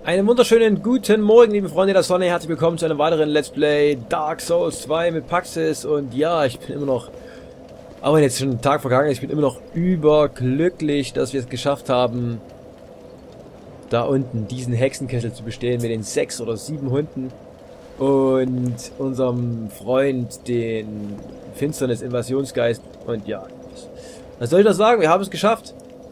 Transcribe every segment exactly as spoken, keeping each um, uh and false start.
Einen wunderschönen guten Morgen, liebe Freunde der Sonne. Herzlich willkommen zu einem weiteren Let's Play Dark Souls zwei mit Paxis. Und ja, ich bin immer noch, auch wenn jetzt schon ein Tag vergangen ist, ich bin immer noch überglücklich, dass wir es geschafft haben, da unten diesen Hexenkessel zu bestehen mit den sechs oder sieben Hunden und unserem Freund, den Finsternis-Invasionsgeist. Und ja, was soll ich da sagen? Wir haben es geschafft.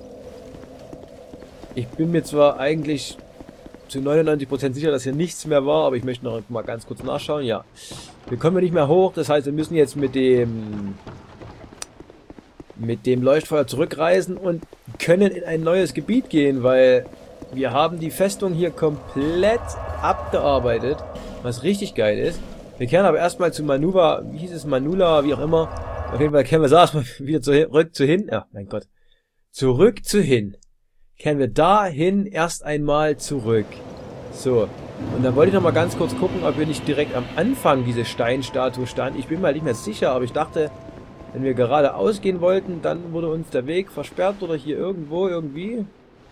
Ich bin mir zwar eigentlich zu neunundneunzig Prozent sicher, dass hier nichts mehr war, aber ich möchte noch mal ganz kurz nachschauen. Ja, wir kommen nicht mehr hoch, das heißt, wir müssen jetzt mit dem mit dem Leuchtfeuer zurückreisen und können in ein neues Gebiet gehen, weil wir haben die Festung hier komplett abgearbeitet, was richtig geil ist. Wir kehren aber erstmal zu Manuva, wie hieß es, Manula, wie auch immer. Auf jeden Fall kehren wir erstmal wieder zurück zu hin. Ja, mein Gott. Zurück zu hin. Kehren wir dahin erst einmal zurück. So. Und dann wollte ich noch mal ganz kurz gucken, ob wir nicht direkt am Anfang diese Steinstatue stand. Ich bin mir halt nicht mehr sicher, aber ich dachte, wenn wir geradeaus gehen wollten, dann wurde uns der Weg versperrt oder hier irgendwo irgendwie.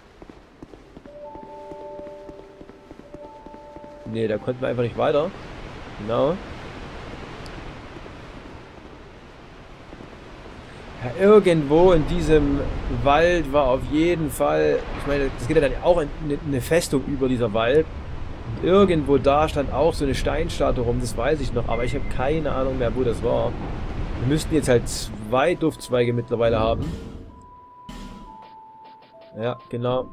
Nee, da konnten wir einfach nicht weiter. Genau. Ja, irgendwo in diesem Wald war auf jeden Fall, ich meine, es geht ja dann auch eine, eine Festung über dieser Wald. Und irgendwo da stand auch so eine Steinstatue rum, das weiß ich noch, aber ich habe keine Ahnung mehr, wo das war. Wir müssten jetzt halt zwei Duftzweige mittlerweile haben. Ja, genau.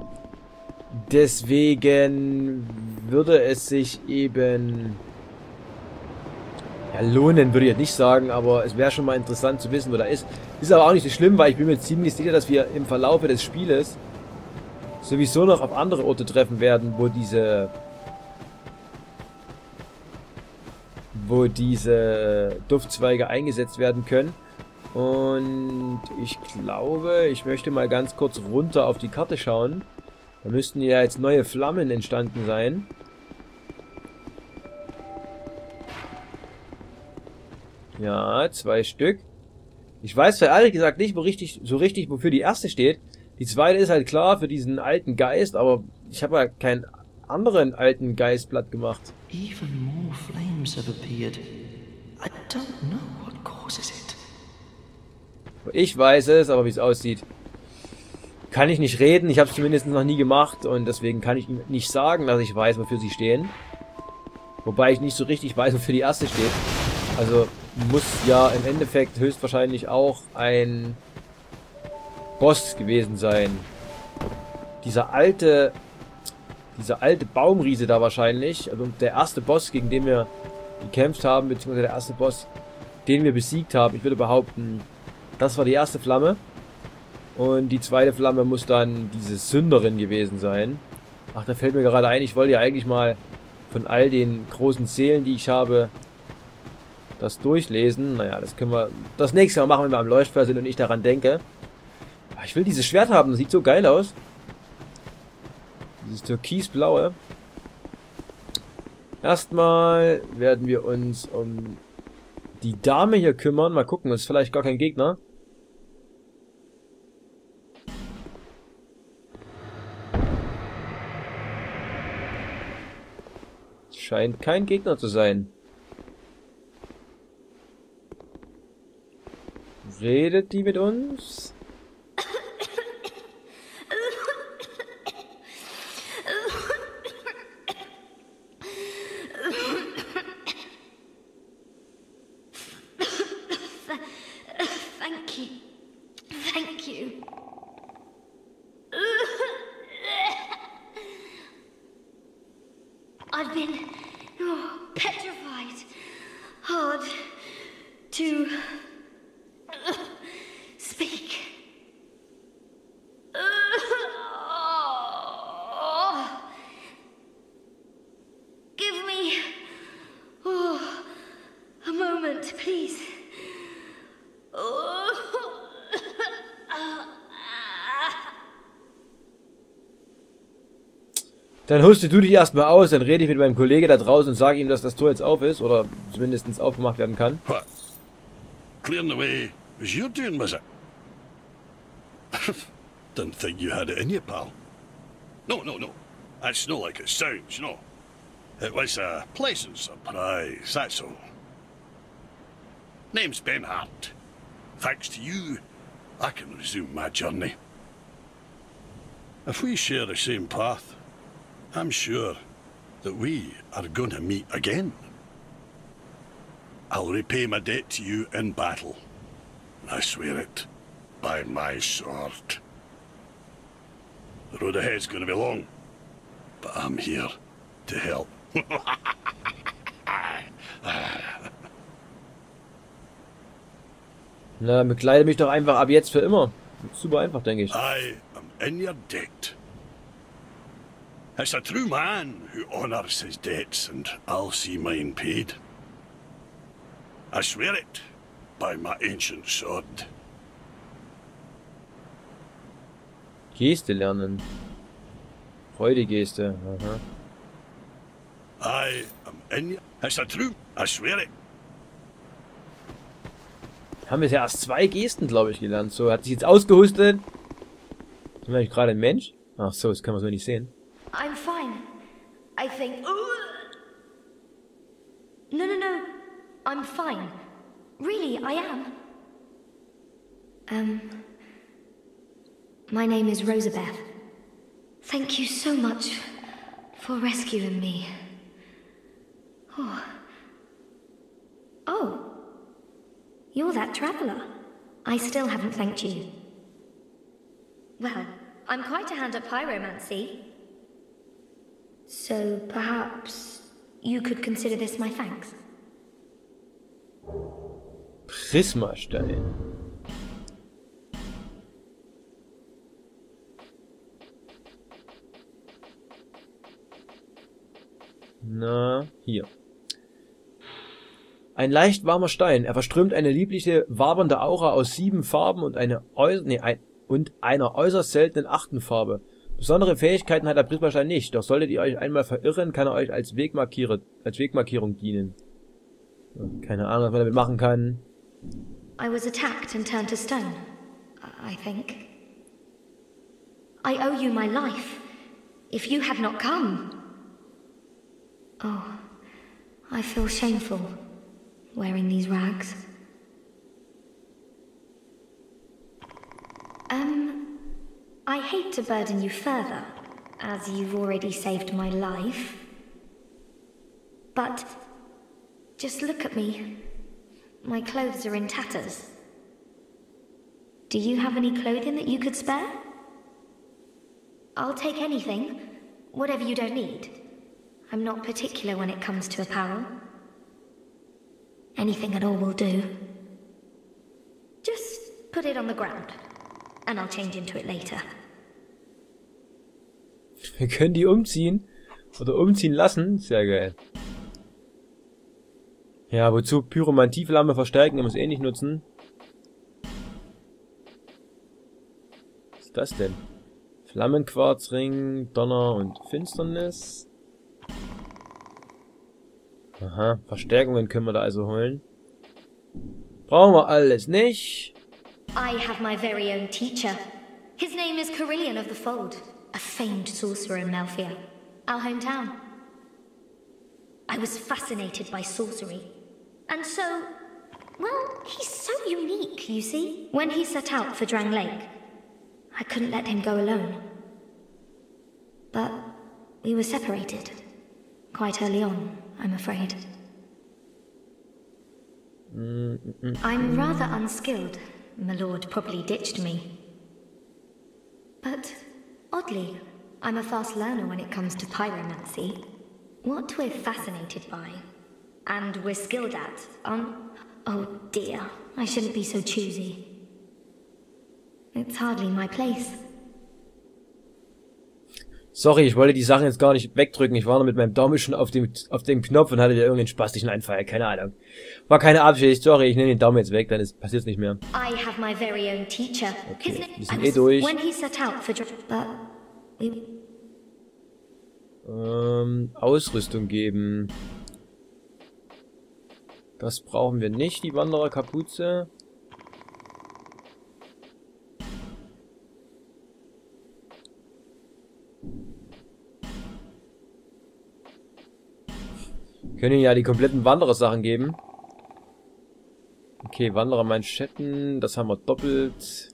Deswegen würde es sich eben ja, lohnen, würde ich jetzt nicht sagen, aber es wäre schon mal interessant zu wissen, wo da ist. Ist aber auch nicht so schlimm, weil ich bin mir ziemlich sicher, dass wir im Verlaufe des Spieles sowieso noch auf andere Orte treffen werden, wo diese wo diese Duftzweige eingesetzt werden können. Und ich glaube, ich möchte mal ganz kurz runter auf die Karte schauen. Da müssten ja jetzt neue Flammen entstanden sein. Ja, zwei Stück. Ich weiß zwar ehrlich gesagt nicht, wo richtig, so richtig, wofür die erste steht. Die zweite ist halt klar für diesen alten Geist, aber ich habe ja keinen anderen alten Geist platt gemacht. Even more flames have appeared. I don't know what causes it. Ich weiß es, aber wie es aussieht, kann ich nicht reden. Ich habe es zumindest noch nie gemacht und deswegen kann ich nicht sagen, dass ich weiß, wofür sie stehen. Wobei ich nicht so richtig weiß, wofür die erste steht. Also muss ja im Endeffekt höchstwahrscheinlich auch ein Boss gewesen sein. Dieser alte, dieser alte Baumriese da wahrscheinlich, also der erste Boss, gegen den wir gekämpft haben, beziehungsweise der erste Boss, den wir besiegt haben. Ich würde behaupten, das war die erste Flamme. Und die zweite Flamme muss dann diese Sünderin gewesen sein. Ach, da fällt mir gerade ein, ich wollte ja eigentlich mal von all den großen Seelen, die ich habe, das durchlesen. Naja, das können wir das nächste Mal machen, wenn wir am Leuchtfeuer sind und ich daran denke. Ich will dieses Schwert haben, das sieht so geil aus. Dieses türkisblaue. Erstmal werden wir uns um die Dame hier kümmern. Mal gucken, das ist vielleicht gar kein Gegner. Scheint kein Gegner zu sein. Redet die mit uns? Thank you. Thank you. I've been oh, petrified. Hard to speak. Give me oh, a moment, please. Dann huste du dich erstmal aus, dann rede ich mit meinem Kollegen da draußen und sage ihm, dass das Tor jetzt auf ist oder zumindest aufgemacht werden kann. What? Clearing the way was your doing, was it? Didn't think you had it in you, pal. No, no, no. It's not like it sounds, no. It was a pleasant surprise, that's all. Name's Ben Hart. Thanks to you, I can resume my journey. If we share the same path, I'm sure that we are going to meet again. I'll repay my debt to you in battle. I swear it, by my sword. The road ahead's going to be long, but I'm here to help. Na, bekleide mich doch einfach ab jetzt für immer. Super einfach, denke ich. I am in your debt. It's a true man who honours his debts, and I'll see mine paid. I swear it by my ancient sword. Geste lernen. Freude-Geste. Aha. I am in your... It's a true... I swear it. Haben wir ja erst zwei Gesten, glaube ich, gelernt. So, hat sich jetzt ausgehustet. Sind wir eigentlich gerade ein Mensch? Ach so, das kann man so nicht sehen. I'm fine. I think... No, no, no. I'm fine. Really, I am. Um... My name is Rosabeth. Thank you so much for rescuing me. Oh. Oh. You're that traveller. I still haven't thanked you. Well, I'm quite a hand at pyromancy. So perhaps you could consider this my thanks. Prismastein. Na, hier. Ein leicht warmer Stein. Er verströmt eine liebliche, wabernde Aura aus sieben Farben und, eine äu nee, ein und einer äußerst seltenen achten Farbe. Besondere Fähigkeiten hat der Prismastein nicht, doch solltet ihr euch einmal verirren, kann er euch als, Wegmarkiere, als Wegmarkierung dienen. Keine Ahnung, was man damit machen kann. I was attacked and turned to stone, I think. I owe you my life. If you had not come... Oh, I feel shameful, wearing these rags. Um, I hate to burden you further, as you've already saved my life. But, just look at me. My clothes are in tatters. Do you have any clothing that you could spare? I'll take anything, whatever you don't need. I'm not particular when it comes to apparel. Anything at all will do. Just put it on the ground, and I'll change into it later. Wir können die umziehen oder umziehen lassen. Sehr geil. Ja, wozu Pyromantieflamme verstärken, muss eh nicht nutzen. Was ist das denn? Flammenquarzring, Donner und Finsternis. Aha, Verstärkungen können wir da also holen. Brauchen wir alles nicht. I have my very own teacher. His name is Carillion of the Fold, a famed sorcerer in Melfia, our hometown. I was fascinated by sorcery, and so, well, he's so unique, you see. When he set out for Drang Lake, I couldn't let him go alone. But we were separated, quite early on, I'm afraid. Mm -mm. I'm rather unskilled. My lord probably ditched me. But, oddly, I'm a fast learner when it comes to pyromancy. What we're fascinated by, and we're skilled at, um... Oh dear, I shouldn't be so choosy. It's hardly my place. Sorry, ich wollte die Sachen jetzt gar nicht wegdrücken. Ich war noch mit meinem Daumen schon auf dem, auf dem Knopf und hatte da irgendeinen spastischen Einfall. Keine Ahnung. War keine Absicht. Sorry, ich nehme den Daumen jetzt weg, dann passiert es nicht mehr. I have my very own teacher. Okay, wir sind eh durch. When he set out for but we... Ähm, Ausrüstung geben. Das brauchen wir nicht, die Wandererkapuze. Können ihnen ja die kompletten Wanderer-Sachen geben. Okay, Wanderer-Manschetten, das haben wir doppelt.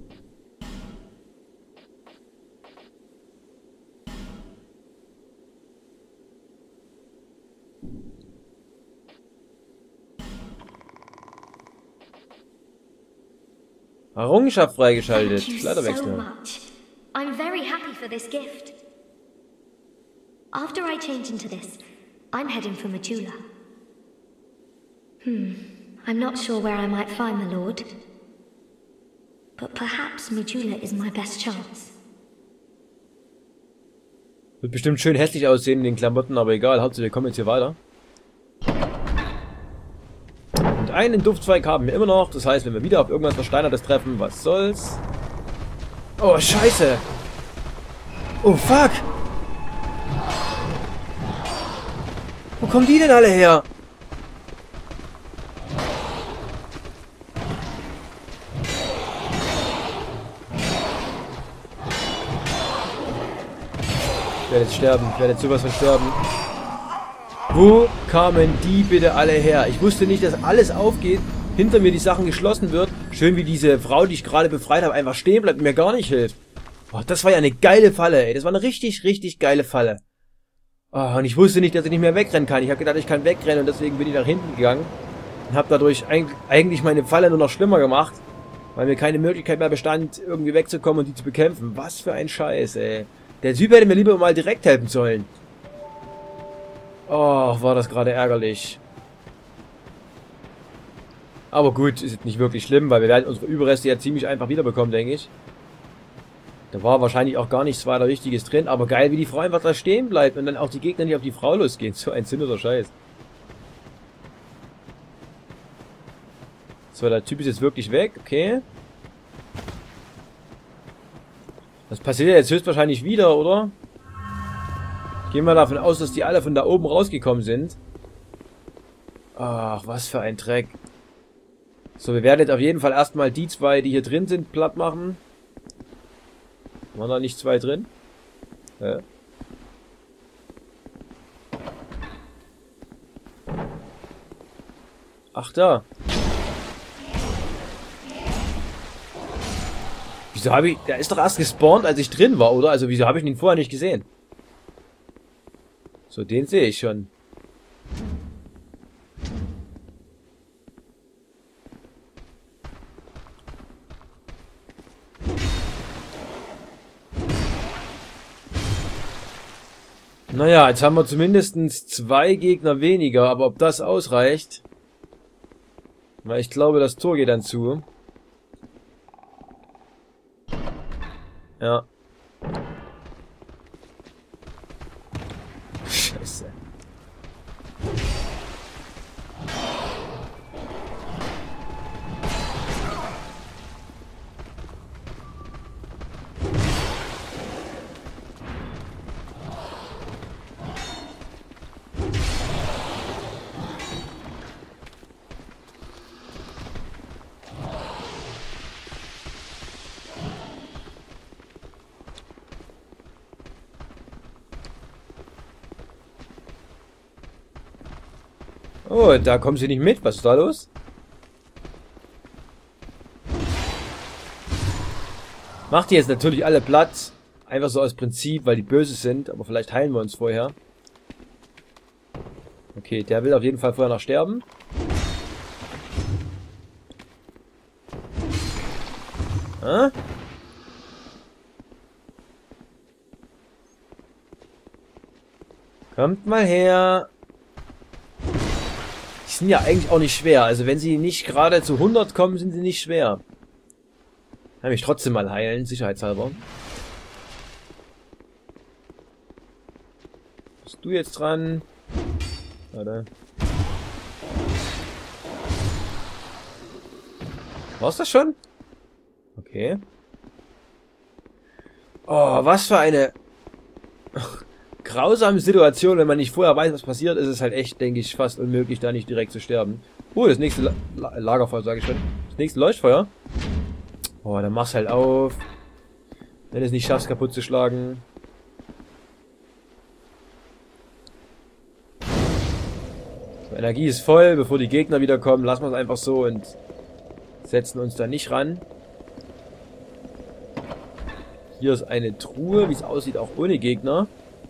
Errungenschaft freigeschaltet. Thank you so Kleiderwechsel. much. I'm very happy for this gift. After I change into this, I'm heading for Majula. Hmm, I'm not sure where I might find the Lord. But perhaps Majula is my best chance. Wird bestimmt schön hässlich aussehen in den Klamotten, aber egal. Hauptsache wir kommen jetzt hier weiter. Und einen Duftzweig haben wir immer noch. Das heißt, wenn wir wieder auf irgendwas Versteinertes treffen, was soll's? Oh, scheiße! Oh, fuck! Wo kommen die denn alle her? Ich werde jetzt sterben. Ich werde jetzt sowas von sterben. Wo kamen die bitte alle her? Ich wusste nicht, dass alles aufgeht, hinter mir die Sachen geschlossen wird. Schön wie diese Frau, die ich gerade befreit habe, einfach stehen bleibt und mir gar nicht hilft. Oh, das war ja eine geile Falle, ey. Das war eine richtig, richtig geile Falle. Oh, und ich wusste nicht, dass ich nicht mehr wegrennen kann. Ich habe gedacht, ich kann wegrennen und deswegen bin ich nach hinten gegangen. Und habe dadurch eigentlich meine Falle nur noch schlimmer gemacht. Weil mir keine Möglichkeit mehr bestand, irgendwie wegzukommen und die zu bekämpfen. Was für ein Scheiß, ey. Der Typ hätte mir lieber mal direkt helfen sollen. Oh, war das gerade ärgerlich. Aber gut, ist jetzt nicht wirklich schlimm, weil wir werden unsere Überreste ja ziemlich einfach wiederbekommen, denke ich. Da war wahrscheinlich auch gar nichts weiter Wichtiges drin, aber geil, wie die Frau einfach da stehen bleibt und dann auch die Gegner nicht auf die Frau losgehen. So ein sinnloser Scheiß. So, der Typ ist jetzt wirklich weg, okay. Das passiert ja jetzt höchstwahrscheinlich wieder, oder? Gehen wir davon aus, dass die alle von da oben rausgekommen sind. Ach, was für ein Dreck. So, wir werden jetzt auf jeden Fall erstmal die zwei, die hier drin sind, platt machen. Waren da nicht zwei drin? Ja. Ach, da. Wieso habe ich... Der ist doch erst gespawnt, als ich drin war, oder? Also, wieso habe ich ihn vorher nicht gesehen? So, den sehe ich schon. Naja, jetzt haben wir zumindest zwei Gegner weniger, aber ob das ausreicht... Weil ich glaube, das Tor geht dann zu. Ja. Scheiße. Oh, da kommen sie nicht mit. Was ist da los? Macht die jetzt natürlich alle Platz. Einfach so aus Prinzip, weil die böse sind. Aber vielleicht heilen wir uns vorher. Okay, der will auf jeden Fall vorher noch sterben. Hä? Kommt mal her. Die sind ja eigentlich auch nicht schwer. Also wenn sie nicht gerade zu hundert kommen, sind sie nicht schwer. Kann mich trotzdem mal heilen, sicherheitshalber. Bist du jetzt dran? Warte. War's das schon? Okay. Oh, was für eine grausame Situation, wenn man nicht vorher weiß, was passiert, ist es halt echt, denke ich, fast unmöglich, da nicht direkt zu sterben. Oh, das nächste La La Lagerfeuer, sage ich schon. Das nächste Leuchtfeuer. Oh, dann mach's halt auf. Wenn du es nicht schaffst, kaputt zu schlagen. Energie ist voll, bevor die Gegner wiederkommen. Lassen wir es einfach so und setzen uns da nicht ran. Hier ist eine Truhe, wie es aussieht, auch ohne Gegner.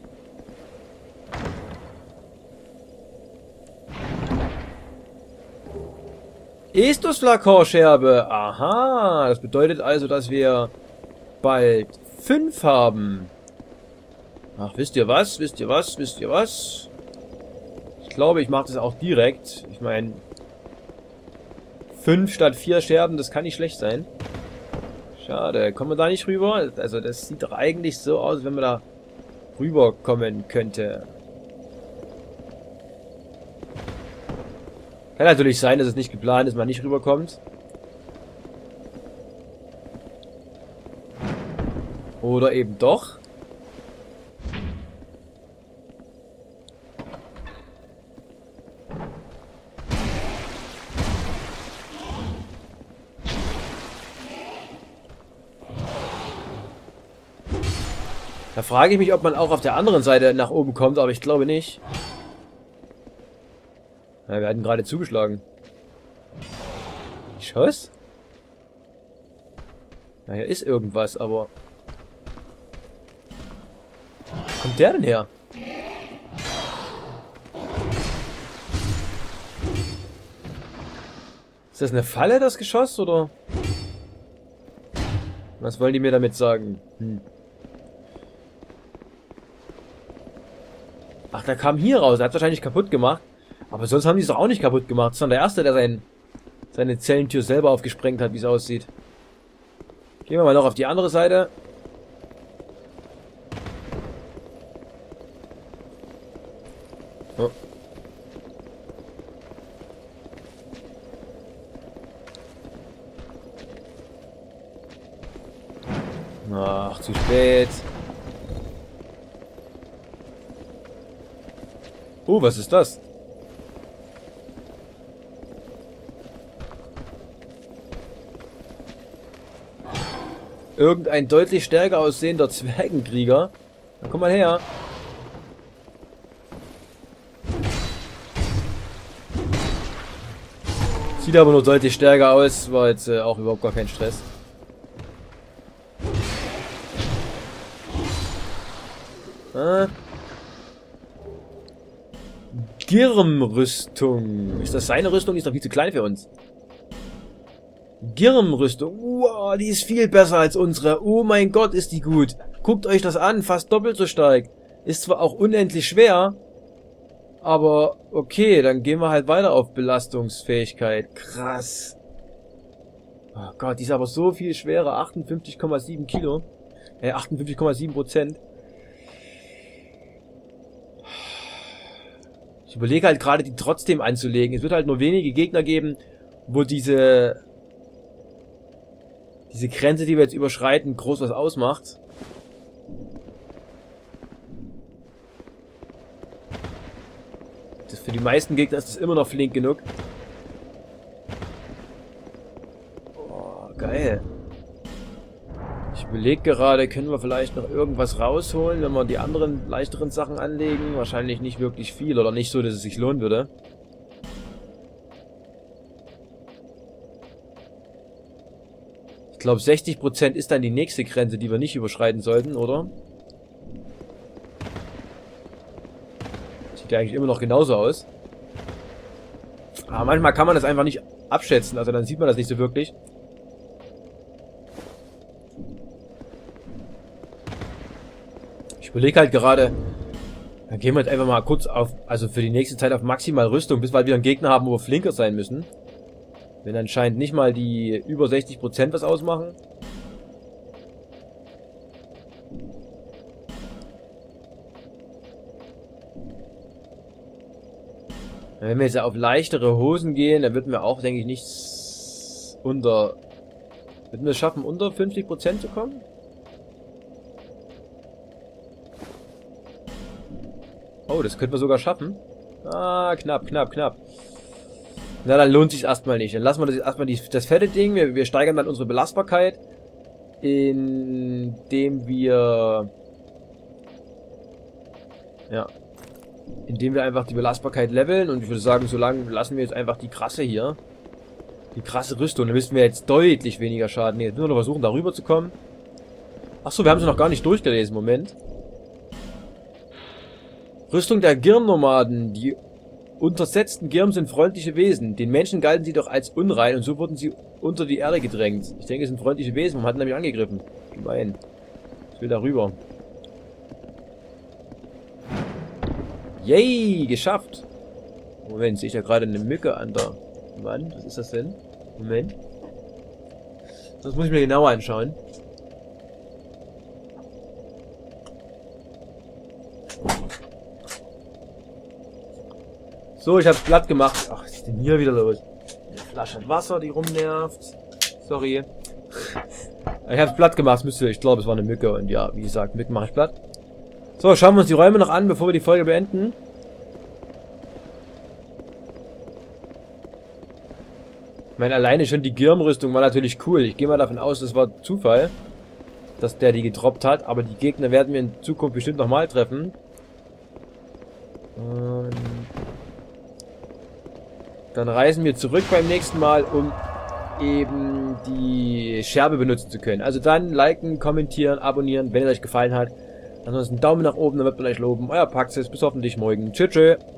Estus-Flakon-Scherbe. Aha, das bedeutet also, dass wir bald fünf haben. Ach, wisst ihr was? Wisst ihr was? Wisst ihr was? Ich glaube, ich mache das auch direkt. Ich meine, fünf statt vier Scherben, das kann nicht schlecht sein. Schade, kommen wir da nicht rüber? Also das sieht doch eigentlich so aus, als wenn man da rüberkommen könnte. Kann natürlich sein, dass es nicht geplant ist, man nicht rüberkommt. Oder eben doch. Da frage ich mich, ob man auch auf der anderen Seite nach oben kommt, aber ich glaube nicht. Ja, wir hatten gerade zugeschlagen. Geschoss? Na, hier ist irgendwas, aber... Wo kommt der denn her? Ist das eine Falle, das Geschoss, oder? Was wollen die mir damit sagen? Hm. Ach, der kam hier raus. Er hat wahrscheinlich kaputt gemacht. Aber sonst haben die es doch auch nicht kaputt gemacht. Sondern der Erste, der sein, seine Zellentür selber aufgesprengt hat, wie es aussieht. Gehen wir mal noch auf die andere Seite. Oh. Ach, zu spät. Oh, was ist das? Irgendein deutlich stärker aussehender Zwergenkrieger. Na, komm mal her. Sieht aber nur deutlich stärker aus. War jetzt äh, auch überhaupt gar kein Stress. Ah. Girm-Rüstung. Ist das seine Rüstung? Die ist doch viel zu klein für uns. Girm-Rüstung. Wow, die ist viel besser als unsere. Oh mein Gott, ist die gut. Guckt euch das an. Fast doppelt so stark. Ist zwar auch unendlich schwer. Aber okay, dann gehen wir halt weiter auf Belastungsfähigkeit. Krass. Oh Gott, die ist aber so viel schwerer. achtundfünfzig Komma sieben Kilo. Äh, achtundfünfzig Komma sieben Prozent. Ich überlege halt gerade, die trotzdem anzulegen. Es wird halt nur wenige Gegner geben, wo diese diese Grenze, die wir jetzt überschreiten, groß was ausmacht. Das für die meisten Gegner ist das immer noch flink genug. Oh, geil. Ich überlege gerade, können wir vielleicht noch irgendwas rausholen, wenn wir die anderen leichteren Sachen anlegen? Wahrscheinlich nicht wirklich viel oder nicht so, dass es sich lohnen würde. Ich glaube, sechzig Prozent ist dann die nächste Grenze, die wir nicht überschreiten sollten, oder? Sieht ja eigentlich immer noch genauso aus. Aber manchmal kann man das einfach nicht abschätzen, also dann sieht man das nicht so wirklich. Ich überlege halt gerade, dann gehen wir jetzt einfach mal kurz auf, also für die nächste Zeit auf maximal Rüstung, bis wir halt wieder einen Gegner haben, wo wir flinker sein müssen. Wenn anscheinend nicht mal die über sechzig Prozent was ausmachen. Wenn wir jetzt auf leichtere Hosen gehen, dann würden wir auch, denke ich, nichts unter... Würden wir es schaffen, unter fünfzig Prozent zu kommen? Oh, das könnten wir sogar schaffen. Ah, knapp, knapp, knapp. Na, dann lohnt sich erstmal nicht. Dann lassen wir das erstmal die, das fette Ding. Wir, wir steigern dann unsere Belastbarkeit, indem wir... Ja. Indem wir einfach die Belastbarkeit leveln. Und ich würde sagen, so lange lassen wir jetzt einfach die krasse hier. Die krasse Rüstung. Dann müssten wir jetzt deutlich weniger Schaden nehmen. Jetzt müssen wir noch versuchen, darüber zu kommen. Achso, wir haben sie noch gar nicht durchgelesen. Moment. Rüstung der Girm-Nomaden. Die untersetzten Girm sind freundliche Wesen. Den Menschen galten sie doch als unrein und so wurden sie unter die Erde gedrängt. Ich denke, es sind freundliche Wesen. Man hat nämlich angegriffen. Immerhin. Ich will darüber. Yay, geschafft. Moment, sehe ich ja gerade eine Mücke an der Wand. Was ist das denn? Moment. Das muss ich mir genauer anschauen. So, ich hab's platt gemacht. Ach, was ist denn hier wieder los? Eine Flasche Wasser, die rumnervt. Sorry. Ich hab's platt gemacht, müsste, ich glaube, es war eine Mücke. Und ja, wie gesagt, Mücken mache ich platt. So, schauen wir uns die Räume noch an, bevor wir die Folge beenden. Ich meine, alleine schon die Girm-Rüstung war natürlich cool. Ich gehe mal davon aus, das war Zufall, dass der die getroppt hat. Aber die Gegner werden wir in Zukunft bestimmt nochmal treffen. Und dann reisen wir zurück beim nächsten Mal, um eben die Scherbe benutzen zu können. Also dann liken, kommentieren, abonnieren, wenn es euch gefallen hat. Ansonsten Daumen nach oben, dann wird man euch loben. Euer Paxis, bis hoffentlich morgen. Tschüss, tschüss.